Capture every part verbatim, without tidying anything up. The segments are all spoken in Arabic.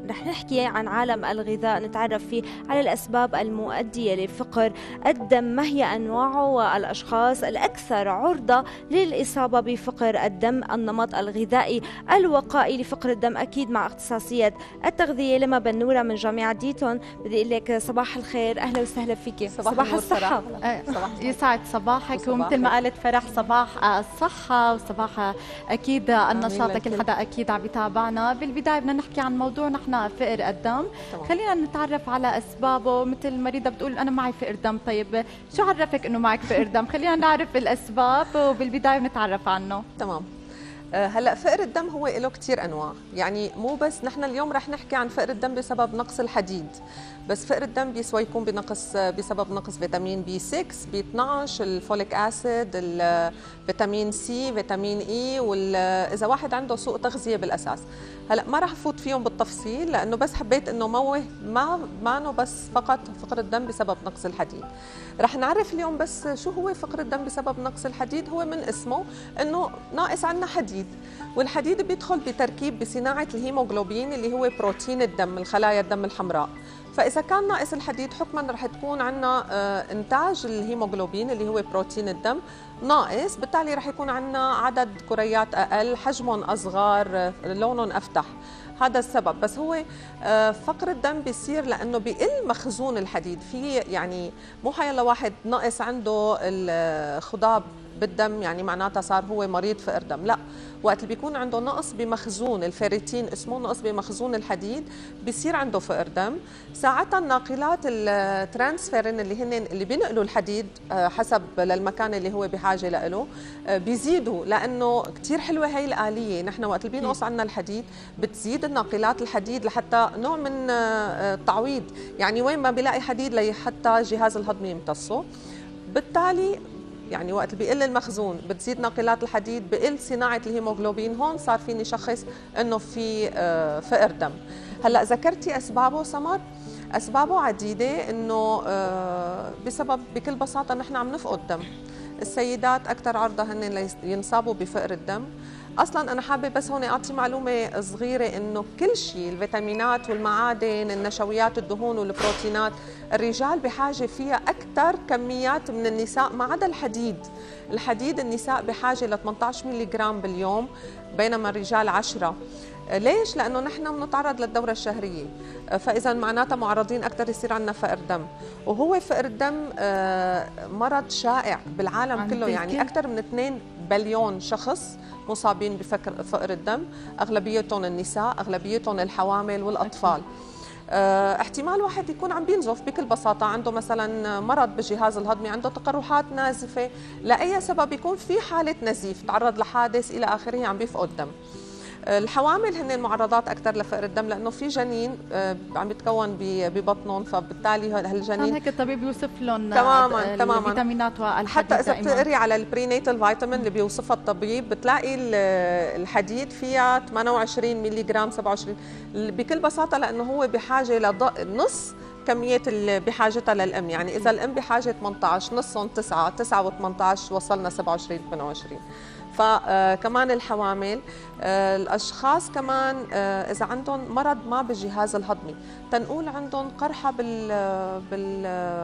رح نحكي عن عالم الغذاء، نتعرف فيه على الأسباب المؤدية لفقر الدم، ما هي أنواعه والأشخاص الأكثر عرضة للإصابة بفقر الدم، النمط الغذائي الوقائي لفقر الدم، أكيد مع اختصاصية التغذية. لما بنورة من جامعة ديتون، بدي أقول لك صباح الخير، أهلا وسهلا فيك. صباح, صباح الصحة. صباح يسعد صباحك، ومثل ما قالت فرح صباح الصحة وصباح أكيد النشاط لكل حدا أكيد عم يتابعنا. بالبداية بدنا نحكي عن موضوع نحن فقر الدم. طبعا. خلينا نتعرف على أسبابه. مثل المريضة بتقول أنا معي فقر دم، طيب شو عرفك إنه معك فقر دم؟ خلينا نعرف الأسباب وبالبداية بنتعرف عنه. تمام. هلا فقر الدم هو له كثير انواع، يعني مو بس نحن اليوم رح نحكي عن فقر الدم بسبب نقص الحديد، بس فقر الدم بيسوى يكون بنقص بسبب نقص فيتامين بي ستة، بي اثنعش، الفوليك اسيد، الفيتامين سي، فيتامين اي، واذا واحد عنده سوء تغذيه بالاساس. هلا ما رح افوت فيهم بالتفصيل لانه بس حبيت انه موه ما ما بس فقط فقر الدم بسبب نقص الحديد. رح نعرف اليوم بس شو هو فقر الدم بسبب نقص الحديد. هو من اسمه انه ناقص عنا حديد، والحديد بيدخل بتركيب بصناعه الهيموغلوبين اللي هو بروتين الدم، الخلايا الدم الحمراء. فاذا كان ناقص الحديد حكما رح تكون عندنا انتاج الهيموغلوبين اللي هو بروتين الدم ناقص، بالتالي رح يكون عندنا عدد كريات اقل، حجمهم اصغر، لونهم افتح. هذا السبب. بس هو فقر الدم بيصير لانه بيقل مخزون الحديد. في يعني مو حيلا واحد ناقص عنده الخضاب بالدم يعني معناتها صار هو مريض فقر دم، لا. وقت اللي بيكون عنده نقص بمخزون الفيريتين، اسمه نقص بمخزون الحديد، بيصير عنده فقر دم. ساعتها الناقلات الترانسفيرين اللي هن اللي بينقلوا الحديد حسب للمكان اللي هو بحاجه له بيزيدوا، لانه كثير حلوه هي الآلية. نحن وقت اللي بينقص عنا الحديد بتزيد الناقلات الحديد لحتى نوع من التعويض، يعني وين ما بيلاقي حديد لحتى الجهاز الهضمي يمتصه. بالتالي يعني وقت بيقل المخزون بتزيد ناقلات الحديد، بقل صناعه الهيموغلوبين، هون صار فيني شخص انه في فقر دم. هلا ذكرتي اسبابه سمر، اسبابه عديده، انه بسبب بكل بساطه نحن عم نفقد دم. السيدات اكثر عرضه هن ينصابوا بفقر الدم. اصلا انا حابه بس هون اعطي معلومه صغيره، انه كل شيء الفيتامينات والمعادن، النشويات، الدهون والبروتينات، الرجال بحاجه فيها اكثر كميات من النساء ما عدا الحديد. الحديد النساء بحاجه ل ثمانية عشر ملي جرام باليوم، بينما الرجال عشرة. ليش؟ لانه نحن بنتعرض للدوره الشهريه، فاذا معناتها معرضين اكثر يصير عندنا فقر دم. وهو فقر الدم مرض شائع بالعالم كله، يعني اكثر من اثنين بليون شخص مصابين بفقر الدم، اغلبيتهم النساء، اغلبيتهم الحوامل والاطفال. اه احتمال واحد يكون عم بينزف بكل بساطه، عنده مثلا مرض بالجهاز الهضمي، عنده تقرحات نازفه، لاي سبب يكون في حاله نزيف، تعرض لحادث الى اخره، عم بيفقد دم. الحوامل هن المعرضات اكثر لفقر الدم، لانه في جنين عم يتكون ببطنهم، فبالتالي هالجنين هيك الطبيب بيوصف لهم تماما تماما الفيتامينات والحديد. حتى اذا بتقري على البرينيتال فيتامين اللي بيوصفها الطبيب بتلاقي الحديد فيها ثمانية وعشرين ملي جرام، سبعة وعشرين، بكل بساطه لانه هو بحاجه لنص كميه اللي بحاجتها للام. يعني اذا الام بحاجه ثمانية عشر، نصهم تسعة، تسعة وثمانية عشر، وصلنا سبعة وعشرين ثمانية وعشرين. فكمان الحوامل، الاشخاص كمان اذا عندهم مرض ما بالجهاز الهضمي، تنقول عندهم قرحه بال بال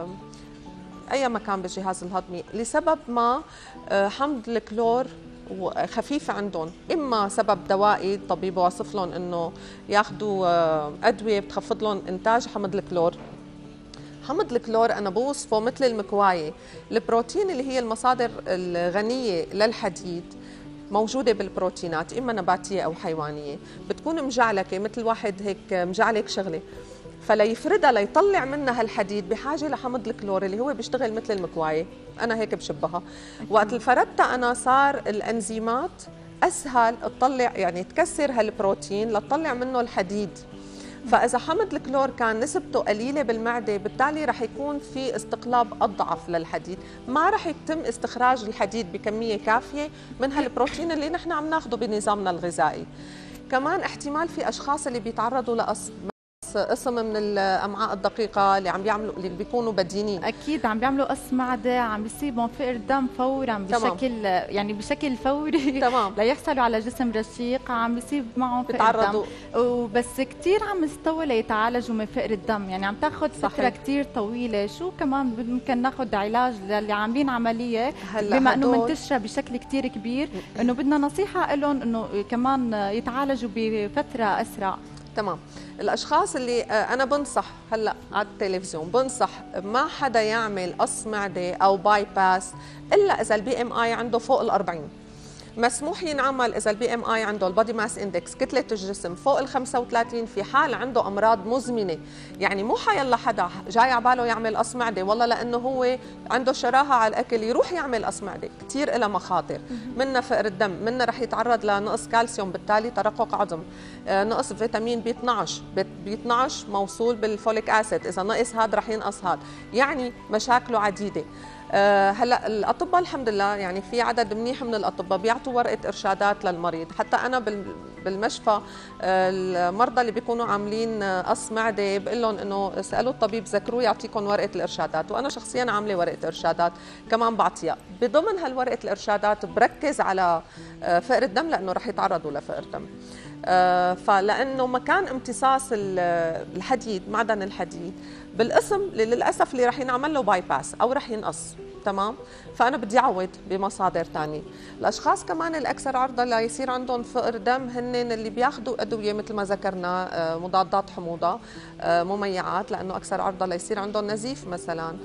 اي مكان بالجهاز الهضمي لسبب ما، حمض الكلور خفيف عندهم، اما سبب دوائي الطبيب واصف لهم انه ياخذوا ادويه بتخفض لهم انتاج حمض الكلور. حمض الكلور أنا بوصفه مثل المكواية، البروتين اللي هي المصادر الغنية للحديد موجودة بالبروتينات، إما نباتية أو حيوانية، بتكون مجعلكة مثل واحد هيك مجعلك شغلة، فليفردها ليطلع منها الحديد بحاجة لحمض الكلور اللي هو بيشتغل مثل المكواية. أنا هيك بشبهها. وقت الفردتها أنا صار الأنزيمات أسهل تطلع، يعني تكسر هالبروتين لتطلع منه الحديد. فإذا حمض الكلور كان نسبته قليلة بالمعدة، بالتالي رح يكون في استقلاب أضعف للحديد، ما رح يتم استخراج الحديد بكمية كافية من هالبروتين اللي نحن عم ناخده بنظامنا الغذائي. كمان احتمال في أشخاص اللي بيتعرضوا لأص اشخاص قسم من الامعاء الدقيقه اللي عم بيعملوا اللي بيكونوا بدينين. اكيد عم بيعملوا قص معده، عم بيصيبهم فقر دم فورا بشكل تمام. يعني بشكل فوري تمام. ليحصلوا على جسم رشيق، عم بيصيب معهم فقر دم، وبس كثير عم يستووا ليتعالجوا من فقر الدم، يعني عم تاخذ فتره كثير طويله. شو كمان ممكن ناخذ علاج للي عاملين عمليه بما انه منتشره بشكل كثير كبير، انه بدنا نصيحه لهم انه كمان يتعالجوا بفتره اسرع. تمام. الاشخاص اللي انا بنصح هلا على التلفزيون، بنصح ما حدا يعمل قص معده او باي باس الا اذا البي ام اي عنده فوق الأربعين. مسموح ينعمل اذا البي ام اي عنده البودي ماس اندكس كتله الجسم فوق ال خمسة وثلاثين في حال عنده امراض مزمنه. يعني مو حيلا حدا جاي على باله يعمل قص معده والله لانه هو عنده شراهه على الاكل يروح يعمل قص معده، كثير لها مخاطر، منها فقر الدم، منها رح يتعرض لنقص كالسيوم بالتالي ترقق عظم، آه نقص فيتامين بي اثنعش، بي اثنعش موصول بالفوليك اسيد، اذا نقص هذا رح ينقص هذا، يعني مشاكله عديده. أه هلا الاطباء الحمد لله يعني في عدد منيح من الاطباء بيعطوا ورقه ارشادات للمريض، حتى انا بالمشفى المرضى اللي بيكونوا عاملين قص معده بقول لهم انه اسالوا الطبيب ذكروه يعطيكم ورقه الارشادات، وانا شخصيا عامله ورقه ارشادات كمان بعطيها. بضمن هالورقه الارشادات بركز على فقر الدم لانه رح يتعرضوا لفقر دم. أه فلانه مكان امتصاص الحديد، معدن الحديد بالقسم اللي للاسف اللي رح ينعمل له باي باس او رح ينقص، تمام؟ فانا بدي اعوض بمصادر ثانيه. الاشخاص كمان الاكثر عرضه ليصير عندهم فقر دم هن اللي بياخذوا ادويه مثل ما ذكرنا، مضادات حموضه، مميعات، لانه اكثر عرضه ليصير عندهم نزيف مثلا،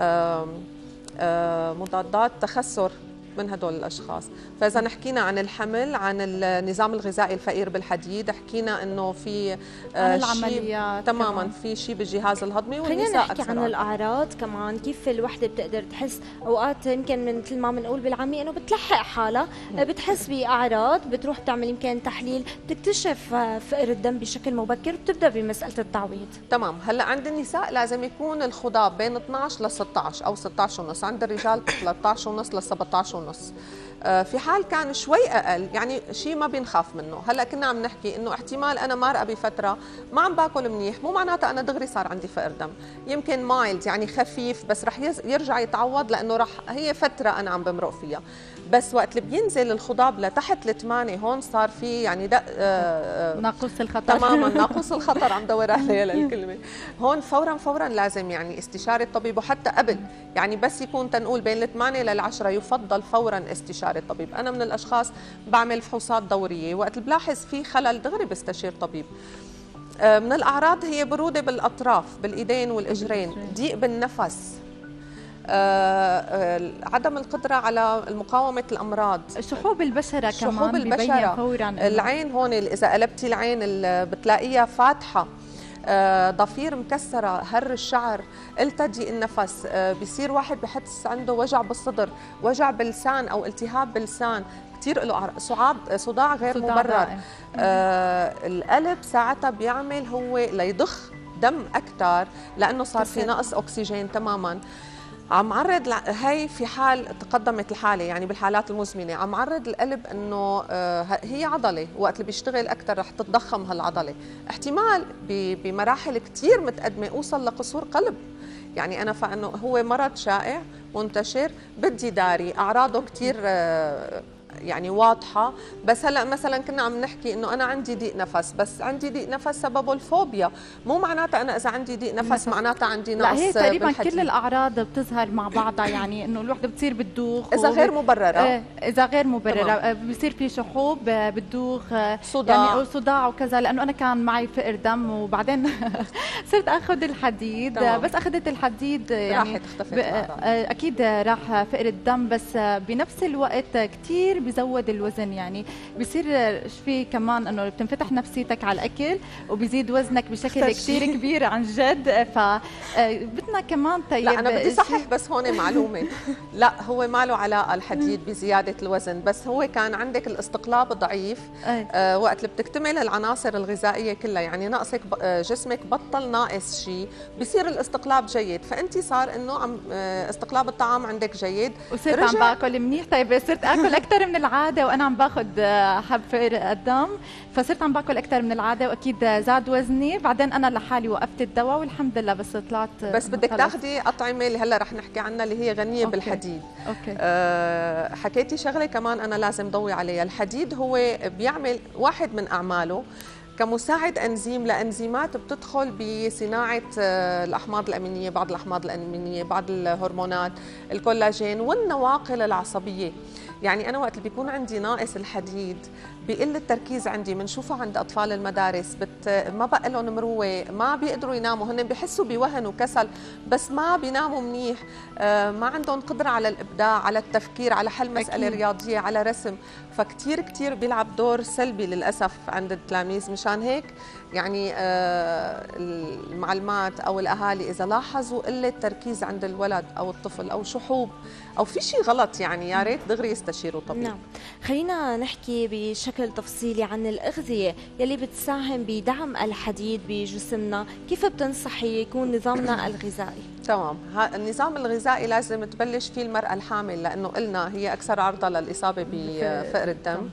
مضادات تخثر من هدول الاشخاص. فاذا حكينا عن الحمل، عن النظام الغذائي الفقير بالحديد، حكينا انه في عن العمليات تماما كمان. في شيء بالجهاز الهضمي. خلينا نحكي عن الاعراض كمان، كيف الوحده بتقدر تحس اوقات يمكن مثل ما بنقول بالعامي انه بتلحق حالها، بتحس باعراض، بتروح بتعمل يمكن تحليل، بتكتشف فقر الدم بشكل مبكر، بتبدا بمساله التعويض. تمام. هلا عند النساء لازم يكون الخضاب بين اثنعش ل ستطعش او ستطعش ونص، عند الرجال ثلاثطعش ونص ل سبعطعش ونص. في حال كان شوي اقل يعني شيء ما بينخاف منه. هلا كنا عم نحكي انه احتمال انا مارقه بفتره ما عم باكل منيح، مو معناتها انا دغري صار عندي فقر دم، يمكن مايلد يعني خفيف بس رح يرجع يتعوض لانه رح هي فتره انا عم بمرق فيها. بس وقت اللي بينزل الخضاب لتحت الثمانية هون صار في يعني دق آه ناقوس الخطر. تماما ناقوس الخطر عم دور عليها للكلمه. هون فورا فورا لازم يعني استشاره طبيب، وحتى قبل يعني بس يكون تنقول بين الثمانية للعشرة يفضل فورا استشاره طبيب. انا من الاشخاص بعمل فحوصات دوريه، وقت اللي بلاحظ في خلل دغري بستشير طبيب. من الاعراض هي بروده بالاطراف بالايدين والاجرين، ضيق بالنفس، آه عدم القدرة على مقاومة الأمراض، شحوب البشرة شحوب كمان البشرة فورا، العين هون إذا قلبتي العين بتلاقيها فاتحة، آه ضفير مكسرة، هر الشعر، التجي النفس، آه بيصير واحد بحس عنده وجع بالصدر، وجع باللسان أو التهاب باللسان، كثير له صعاب، صداع غير صداع مبرر. آه القلب ساعتها بيعمل هو ليضخ دم أكثر لأنه صار في نقص أكسجين تماما. عم عرض هي في حال تقدمت الحاله يعني بالحالات المزمنه، عم عرض القلب انه هي عضله، وقت اللي بيشتغل اكثر رح تتضخم هالعضله، احتمال بمراحل كثير متقدمه اوصل لقصور قلب. يعني انا فانه هو مرض شائع منتشر، بدي داري، اعراضه كثير يعني واضحه. بس هلا مثلا كنا عم نحكي انه انا عندي ضيق نفس، بس عندي ضيق نفس سببه الفوبيا، مو معناتها انا اذا عندي ضيق نفس معناتها عندي نقص بالحديد. لا هي تقريبا كل الاعراض بتظهر مع بعضها، يعني انه الوحده بتصير بتدوخ اذا غير مبرره، اذا غير مبرره بصير في شحوب، بتدوخ، صداع يعني او صداع وكذا. لانه انا كان معي فقر دم وبعدين صرت اخذ الحديد، تمام. بس اخذت الحديد يعني راحت اختفت اكيد راح فقر الدم، بس بنفس الوقت كثير بيزود الوزن، يعني بيصير في كمان انه بتنفتح نفسيتك على الاكل وبيزيد وزنك بشكل كثير كبير عن جد. فبدنا كمان طيب لا انا بدي صحح بس هون معلومه لا هو ما له علاقه الحديد بزياده الوزن، بس هو كان عندك الاستقلاب ضعيف آه وقت اللي بتكتمل العناصر الغذائيه كلها، يعني ناقصك جسمك بطل ناقص شيء، بصير الاستقلاب جيد، فانت صار انه عم استقلاب الطعام عندك جيد وصرت عم باكل منيح. طيب صرت اكل اكثر من العاده وانا عم باخذ حب فقر الدم، فصرت عم باكل اكثر من العاده واكيد زاد وزني. بعدين انا لحالي وقفت الدواء والحمد لله، بس طلعت بس بدك تاخذي اطعمه اللي هلا رح نحكي عنها اللي هي غنيه أوكي. بالحديد. اوكي أه حكيتي شغله كمان انا لازم ضوي عليها. الحديد هو بيعمل واحد من اعماله كمساعد انزيم لانزيمات بتدخل بصناعه الاحماض الامينيه، بعض الاحماض الامينيه، بعض الهرمونات، الكولاجين والنواقل العصبيه. يعني انا وقت اللي بيكون عندي ناقص الحديد بيقل التركيز عندي، بنشوفها عند اطفال المدارس بت... ما بقى لهم مروه، ما بيقدروا يناموا، هن بيحسوا بوهن وكسل بس ما بيناموا منيح، آه ما عندهم قدره على الابداع، على التفكير، على حل مساله أكيد. رياضيه، على رسم، فكتير كتير بيلعب دور سلبي للاسف عند التلاميذ. مشان هيك يعني آه المعلمات او الاهالي اذا لاحظوا قله تركيز عند الولد او الطفل او شحوب او في شيء غلط يعني يا ريت دغري يستشيروا طبيب. نعم. خلينا نحكي بشكل تفصيلي عن الأغذية يلي بتساهم بدعم الحديد بجسمنا، كيف بتنصحي يكون نظامنا الغذائي؟ تمام، النظام الغذائي لازم تبلش فيه المرأة الحامل لأنه قلنا هي أكثر عرضة للإصابة بفقر الدم.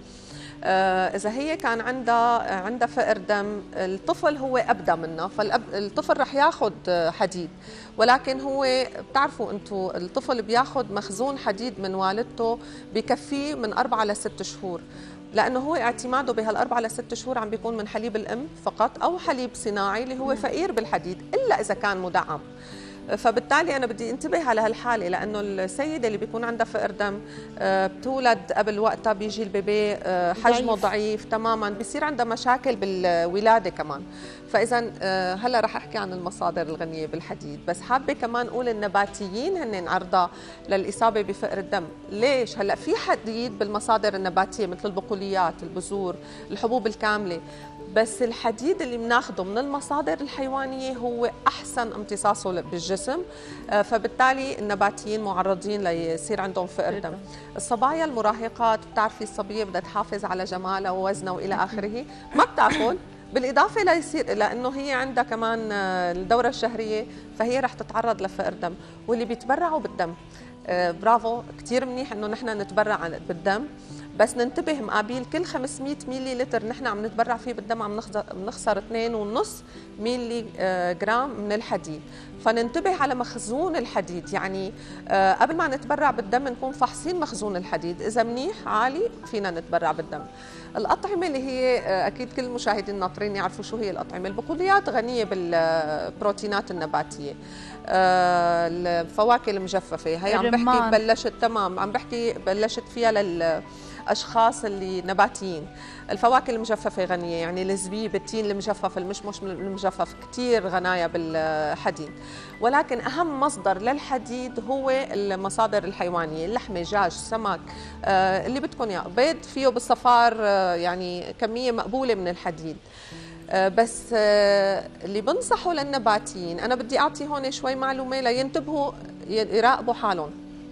آه إذا هي كان عندها عندها فقر دم، الطفل هو أبدى منها، فالطفل رح ياخذ حديد، ولكن هو بتعرفوا أنتم الطفل بياخذ مخزون حديد من والدته بكفيه من أربعة لست شهور، لأنه هو اعتماده بهالأربعة لست شهور عم بيكون من حليب الأم فقط أو حليب صناعي اللي هو فقير بالحديد إلا إذا كان مدعم. فبالتالي أنا بدي انتبه على هالحالة، لأنه السيدة اللي بيكون عندها فقر دم بتولد قبل وقتها، بيجي البيبي حجمه ضعيف, ضعيف تماما، بيصير عندها مشاكل بالولادة كمان. فإذا هلا رح أحكي عن المصادر الغنية بالحديد، بس حابة كمان أقول النباتيين هن عرضة للإصابة بفقر الدم. ليش؟ هلا في حديد بالمصادر النباتية مثل البقوليات، البذور، الحبوب الكاملة، بس الحديد اللي بناخده من المصادر الحيوانية هو أحسن امتصاصه بالجسم، فبالتالي النباتيين معرضين ليصير عندهم فقر دم. الصبايا المراهقات بتعرفي الصبية بدها تحافظ على جمالها ووزنها وإلى آخره، ما بتاكل، بالإضافة ليصير لأنه هي عندها كمان الدورة الشهرية فهي رح تتعرض لفقر دم. واللي بيتبرعوا بالدم برافو، كتير منيح إنه نحن نتبرع بالدم، بس ننتبه مقابل كل خمسمية ميلي لتر نحن عم نتبرع فيه بالدم عم نخسر اثنين ونص ميلي جرام من الحديد. فننتبه على مخزون الحديد، يعني قبل ما نتبرع بالدم نكون فحصين مخزون الحديد، إذا منيح عالي فينا نتبرع بالدم. الأطعمة اللي هي أكيد كل المشاهدين الناطرين يعرفوا شو هي الأطعمة. البقوليات غنية بالبروتينات النباتية، الفواكه المجففة هي عم بحكي بلشت تمام عم بحكي بلشت فيها لل أشخاص اللي نباتيين. الفواكه المجففة غنية، يعني الزبيب، التين المجفف، المشمش المجفف، كتير غنايا بالحديد. ولكن أهم مصدر للحديد هو المصادر الحيوانية، اللحمة، دجاج، سمك، آه اللي بدكم إياه، بيض فيه بالصفار آه يعني كمية مقبولة من الحديد. آه بس آه اللي بنصحوا للنباتيين، أنا بدي أعطي هون شوي معلومة لينتبهوا يراقبوا حالهم.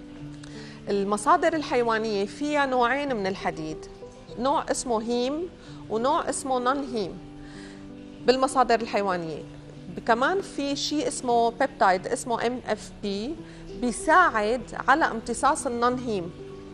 المصادر الحيوانية فيها نوعين من الحديد، نوع اسمه هيم ونوع اسمه نون هيم بالمصادر الحيوانية. كمان في شيء اسمه بيبتايد اسمه ام اف بي بيساعد على امتصاص النون هيم.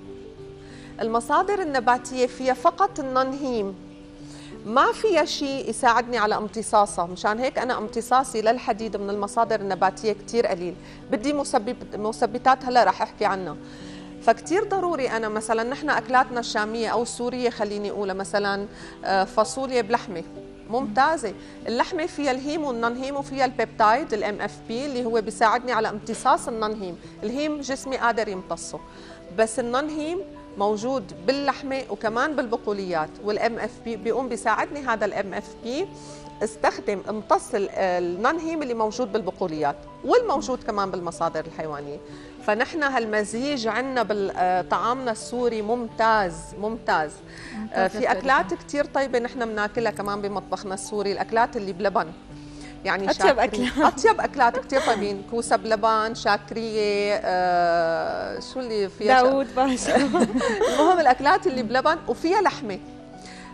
المصادر النباتية فيها فقط النون هيم، ما فيها شيء يساعدني على امتصاصها، مشان هيك أنا امتصاصي للحديد من المصادر النباتية كتير قليل، بدي مسبب مثبتات هلا رح أحكي عنها. فكتير ضروري أنا مثلا نحن أكلاتنا الشامية أو السورية خليني أقولها، مثلا فاصوليا بلحمة ممتازة، اللحمة فيها الهيم والنون هيم وفيها البيبتايد الام اف بي اللي هو بيساعدني على امتصاص النون هيم. الهيم جسمي قادر يمتصه، بس النون هيم موجود باللحمة وكمان بالبقوليات، والام اف بي بيقوم بيساعدني هذا الام اف بي استخدم امتص النون هيم اللي موجود بالبقوليات والموجود كمان بالمصادر الحيوانية. فنحن هالمزيج عندنا بطعامنا السوري ممتاز ممتاز. ممتاز. في أكلات كتير طيبة نحن بناكلها كمان بمطبخنا السوري، الأكلات اللي بلبن، يعني أطيب أكلات أطيب أكلات كتير طيبين، كوسة بلبن، شاكرية، آه شو اللي فيها داوود باشا المهم الأكلات اللي بلبن وفيها لحمة.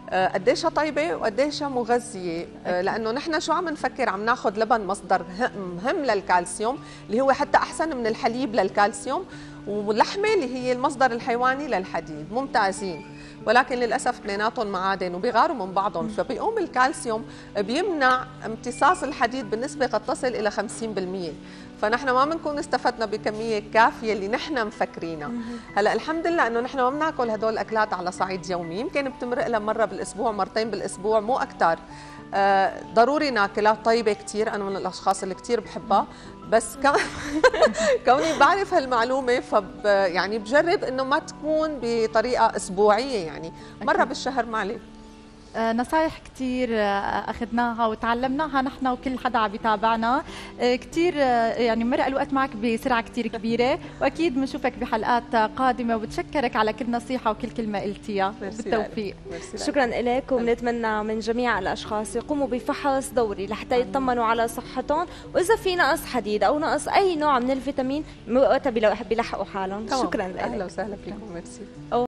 قديشها طيبه وقديشها مغذيه، لانه نحن شو عم نفكر، عم ناخذ لبن مصدر مهم للكالسيوم اللي هو حتى احسن من الحليب للكالسيوم، واللحمه اللي هي المصدر الحيواني للحديد، ممتازين، ولكن للاسف اثنيناتهم معادن وبيغاروا من بعضهم، فبيقوم الكالسيوم بيمنع امتصاص الحديد بنسبه قد تصل الى خمسين بالمئة، فنحن ما بنكون استفدنا بكميه كافيه اللي نحن مفكرينها. هلا الحمد لله انه نحن ما بناكل هدول الاكلات على صعيد يومي، يمكن بتمرق لها مره بالاسبوع مرتين بالاسبوع مو اكثر. آه ضروري ناكلها، طيبه كثير، انا من الاشخاص اللي كثير بحبها، بس كوني بعرف هالمعلومه فب يعني بجرب انه ما تكون بطريقه اسبوعيه، يعني مره بالشهر معلي. نصايح كثير اخذناها وتعلمناها نحن وكل حدا عم يتابعنا كثير، يعني مرق الوقت معك بسرعه كثير كبيره، واكيد بنشوفك بحلقات قادمه، وبتشكرك على كل نصيحه وكل كلمه قلتيها. بالتوفيق. شكرا لك، وبنتمنى من جميع الاشخاص يقوموا بفحص دوري لحتى يطمنوا على صحتهم، واذا في نقص حديد او نقص اي نوع من الفيتامين وقتها بيلحقوا حالهم. شكرا لك. اهلا وسهلا فيكم. ميرسي.